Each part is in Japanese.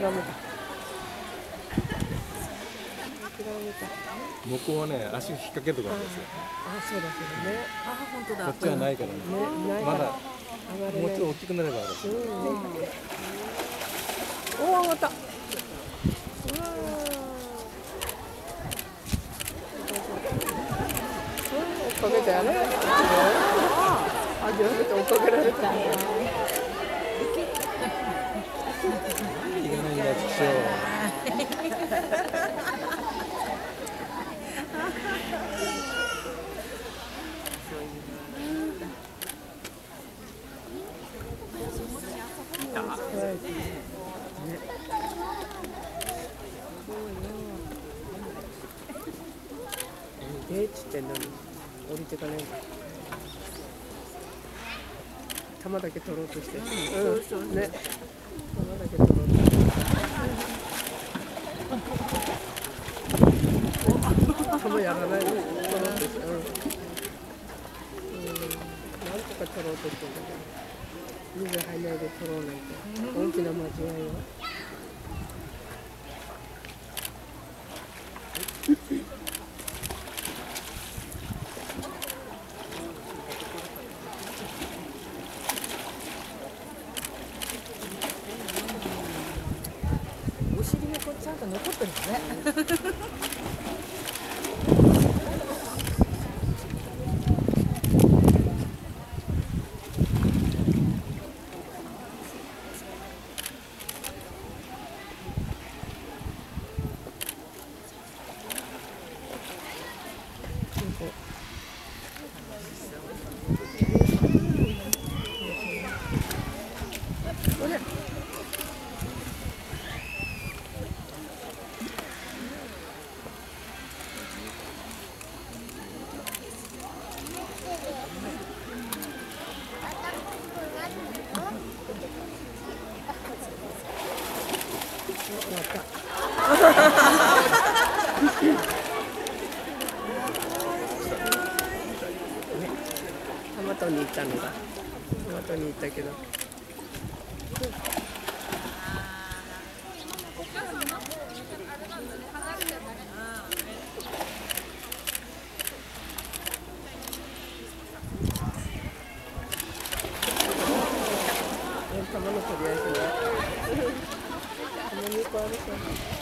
めた。 向こうはね、足引っ掛けるとこあるんですよ。 あ、そうだそうだね。 あ、本当だ。 こっちはないからね。まだもうちょっと大きくなればある。 おお、上がった。追っかけたよね。あ、じゃなくて追っかけられた。 いけないんだ、ちくしょう。 っつってんのに降りてかないんだ。玉だけ取ろうとして、そうそうね。玉だけ取ろうとして。玉やらないで取ろうとして、なんとか取ろうとしてんだけど、水入らないで取ろうなんて大きな間違いよ。 お尻がこうちゃんと残ってるね。浜戸に行ったのが、浜戸に行ったけど。玉の取り合いする。玉にこあるから。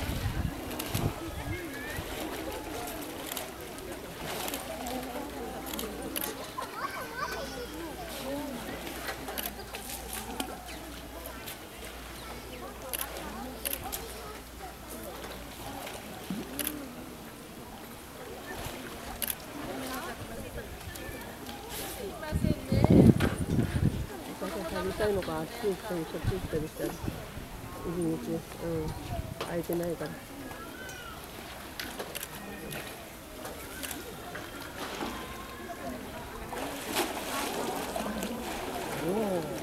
食べたいのか、あっち行ったりこっち行ったりしたら入り口、開いてないから。おお。